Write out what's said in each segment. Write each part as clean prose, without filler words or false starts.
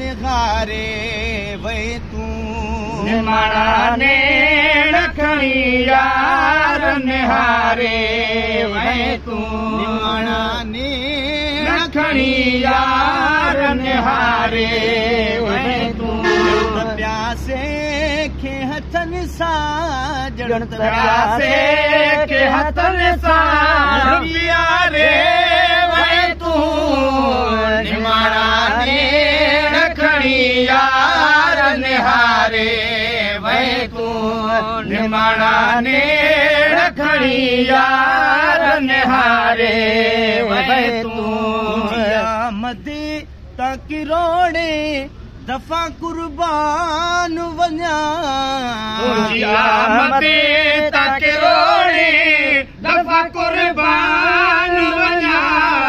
निहारे वे तू निमाणा ने रखणी यार निहारे वे तू निमाणा ने रखणी यार निहारे वे तू प्यासे के हथन सां जण प्यासे के हथन सां प्यारे वे तू निमाणा ने रखणी यार निहारे वे तू निमाणा ने रखणी यार निहारे वे तू मदे ताकि रोड़े दफ़ा कुर्बान वञा मदे ताकि रोड़े दफ़ा कुर्बान वञा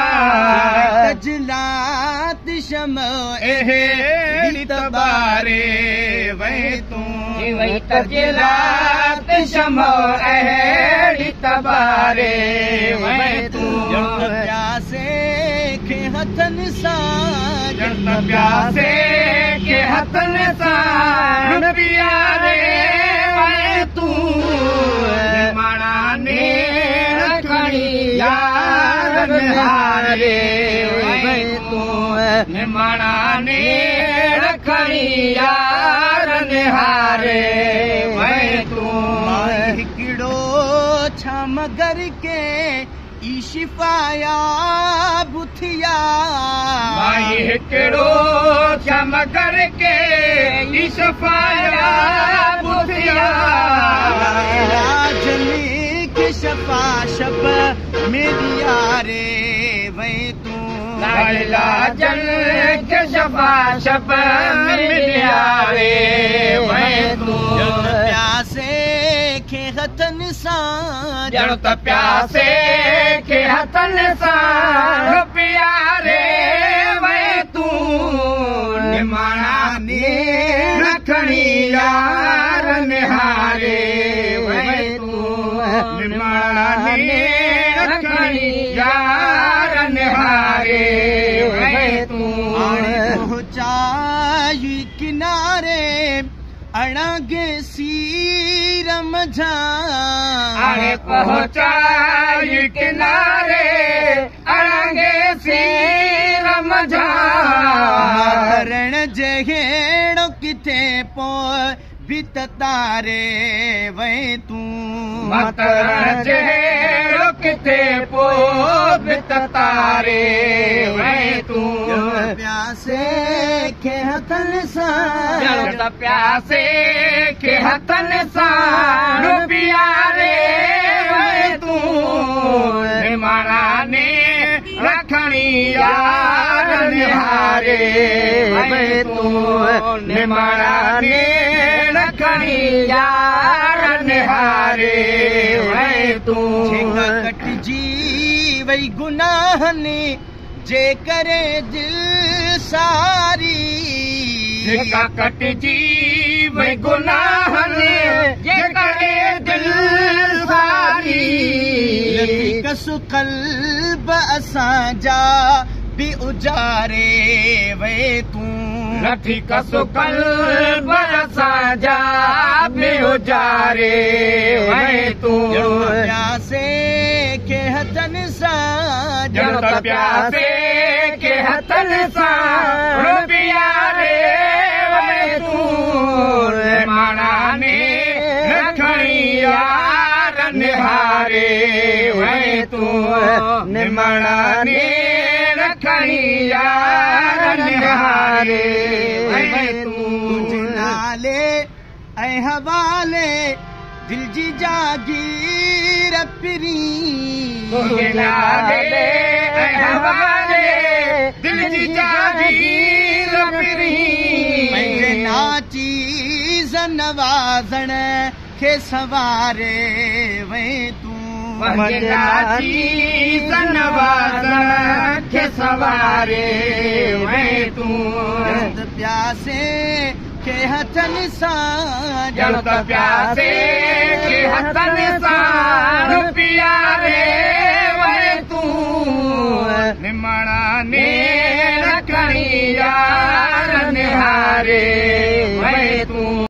तजलात शमो एहे तबारे वे तू वही तजलात शमो एहे तबारे वे तू प्यासे के हथन सां जन प्यासे के हथन सां प्यारे वे तू निमाणा ने रखणी यार निहारे वे तू निमाणा ने रखणी यार निहारे वे तू हिकिड़ो छा मगर के ई शिफाया बुथिया भाई हिकिड़ो चमकर के ई शिफाया बुथिया राजनी के शफा शब मेरी यारे वे तू लाला जन के शफा शब मेरी यारे वे तू प्यासे के हथन सां जण त प्यासे के हथन सां प्यारे वे तू निमाणा ने रखणी यार निहारे वे तू निमाणा ने रखणी यार निहारे वे तू पहुंचाई किनारे अणागे सीर मझा अरे पहुंचाई किनारे अणागे सीर मझा रण जहेड़ो किथे पो बित तारे वे तू मतरण जहेड़ो किथे पो बित तारे वे तू प्यासे के हथन सां जण प्यासे के हथन सां प्यारे वे तू निमाणा ने रखणी यार निहारे वे तू निमाणा ने रखणी यार निहारे वे तू कटजी वई गुनाहनि जे करे दिल सारी जेका कटजी वई गुनाहनि जे करे दिल सारी कसु कल्ब असांजा बि उजारे वे तू नथी कसु कल्ब असांजा बि उजारे वे तू प्यासे के हथन सां जण त प्यासे के हथन सां प्यारे वे तू निमाणा ने रखणी यार निहारे वे तू निमाणा ने रखणी यार निहारे वे तू नाले ऐं हवाले दिल जी जागीर पिरी नाले ऐं हवाले दिल जी जागीर पिरी पंहिंजे नाची नवाज़ण खे सवारे वे तू नाची नवाज़ण खे सवारे वे तू प्यासे के हथनि सां जण त प्यासे के हथनि सां प्यारे वे तू निमाणा ने रखणी यार तू